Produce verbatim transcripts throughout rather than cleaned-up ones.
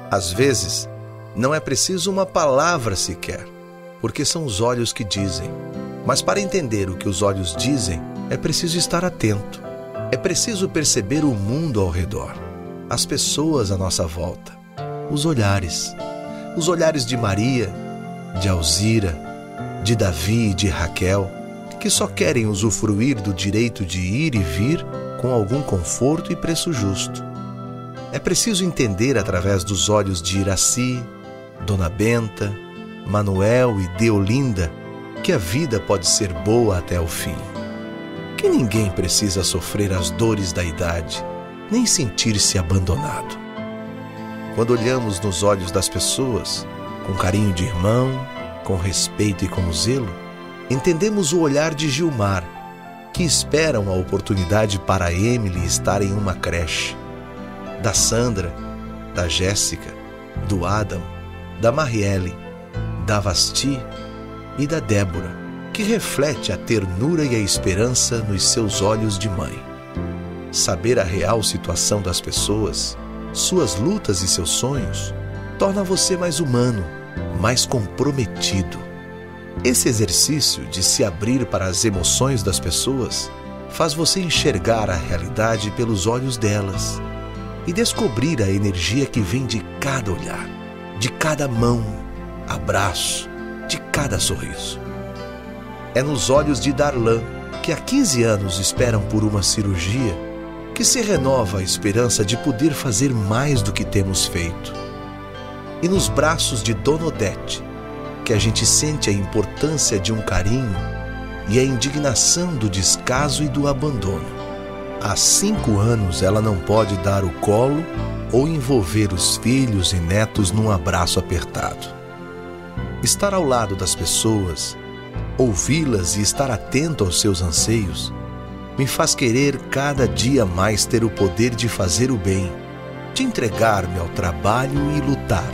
Às vezes, não é preciso uma palavra sequer, porque são os olhos que dizem. Mas para entender o que os olhos dizem, é preciso estar atento. É preciso perceber o mundo ao redor, as pessoas à nossa volta, os olhares. Os olhares de Maria, de Alzira, de Davi e de Raquel, que só querem usufruir do direito de ir e vir com algum conforto e preço justo. É preciso entender através dos olhos de Iraci, Dona Benta, Manuel e Deolinda que a vida pode ser boa até o fim. Que ninguém precisa sofrer as dores da idade, nem sentir-se abandonado. Quando olhamos nos olhos das pessoas, com carinho de irmão, com respeito e com zelo, entendemos o olhar de Gilmar, que espera uma oportunidade para a Emily estar em uma creche, da Sandra, da Jéssica, do Adam, da Marielle, da Vasti e da Débora, que reflete a ternura e a esperança nos seus olhos de mãe. Saber a real situação das pessoas, suas lutas e seus sonhos, torna você mais humano, mais comprometido. Esse exercício de se abrir para as emoções das pessoas faz você enxergar a realidade pelos olhos delas e descobrir a energia que vem de cada olhar, de cada mão, abraço, de cada sorriso. É nos olhos de Darlan, que há quinze anos esperam por uma cirurgia, que se renova a esperança de poder fazer mais do que temos feito. E nos braços de Dona Odete, que a gente sente a importância de um carinho e a indignação do descaso e do abandono. Há cinco anos ela não pode dar o colo ou envolver os filhos e netos num abraço apertado. Estar ao lado das pessoas, ouvi-las e estar atento aos seus anseios, me faz querer cada dia mais ter o poder de fazer o bem, de entregar-me ao trabalho e lutar.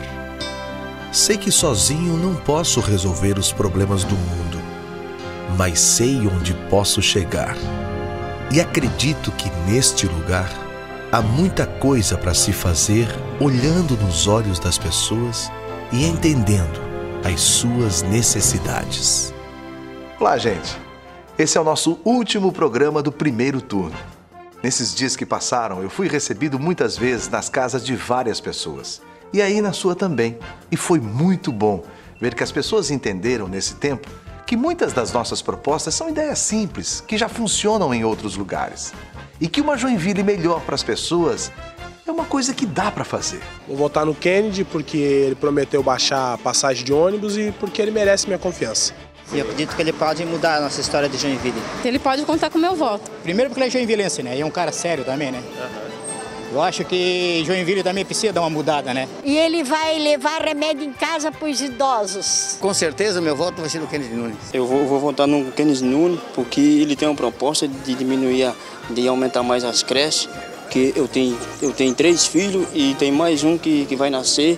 Sei que sozinho não posso resolver os problemas do mundo, mas sei onde posso chegar. E acredito que neste lugar há muita coisa para se fazer olhando nos olhos das pessoas e entendendo as suas necessidades. Olá, gente! Esse é o nosso último programa do primeiro turno. Nesses dias que passaram, eu fui recebido muitas vezes nas casas de várias pessoas. E aí na sua também. E foi muito bom ver que as pessoas entenderam nesse tempo que muitas das nossas propostas são ideias simples, que já funcionam em outros lugares. E que uma Joinville melhor para as pessoas é uma coisa que dá para fazer. Vou votar no Kennedy porque ele prometeu baixar a passagem de ônibus e porque ele merece minha confiança. E eu acredito que ele pode mudar a nossa história de Joinville. Ele pode contar com o meu voto. Primeiro porque ele é joinvilense, né? E é um cara sério também, né? Uhum. Eu acho que Joinville também precisa dar uma mudada, né? E ele vai levar remédio em casa para os idosos. Com certeza, meu voto vai ser no Kennedy Nunes. Eu vou, vou votar no Kennedy Nunes porque ele tem uma proposta de diminuir, de aumentar mais as creches. Que eu tenho, eu tenho três filhos e tem mais um que, que vai nascer.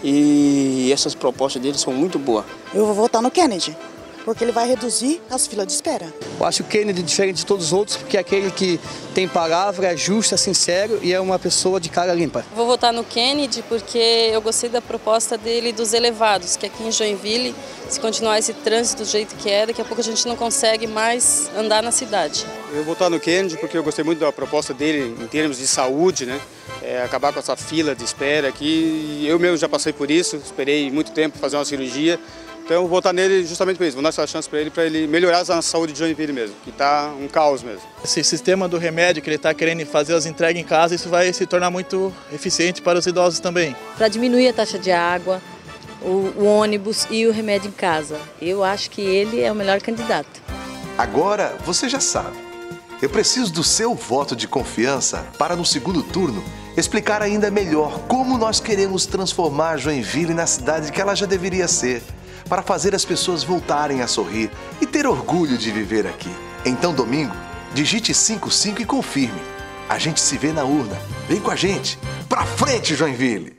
E essas propostas dele são muito boas. Eu vou votar no Kennedy, porque ele vai reduzir as filas de espera. Eu acho o Kennedy diferente de todos os outros, porque é aquele que tem palavra, é justo, é sincero e é uma pessoa de cara limpa. Vou votar no Kennedy porque eu gostei da proposta dele dos elevados, que aqui em Joinville, se continuar esse trânsito do jeito que é, daqui a pouco a gente não consegue mais andar na cidade. Eu vou votar no Kennedy porque eu gostei muito da proposta dele em termos de saúde, né? É, acabar com essa fila de espera aqui. Eu mesmo já passei por isso, esperei muito tempo para fazer uma cirurgia. Então eu vou votar nele justamente por isso, vou dar essa chance para ele, para ele melhorar a saúde de Joinville mesmo, que está um caos mesmo. Esse sistema do remédio que ele está querendo fazer as entregas em casa, isso vai se tornar muito eficiente para os idosos também. Para diminuir a taxa de água, o, o ônibus e o remédio em casa. Eu acho que ele é o melhor candidato. Agora você já sabe. Eu preciso do seu voto de confiança para, no segundo turno, explicar ainda melhor como nós queremos transformar Joinville na cidade que ela já deveria ser, para fazer as pessoas voltarem a sorrir e ter orgulho de viver aqui. Então, domingo, digite cinco cinco e confirme. A gente se vê na urna. Vem com a gente. Pra frente, Joinville!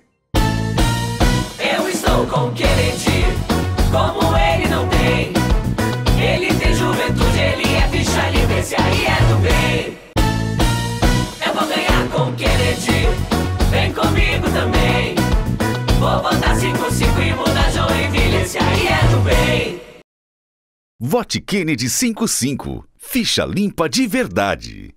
Eu estou com o Kennedy, como ele não tem. Ele tem juventude, ele é ficha livre, esse aí é do bem. Eu vou ganhar com o Kennedy, vem comigo também. Vote Kennedy cinquenta e cinco. Ficha limpa de verdade.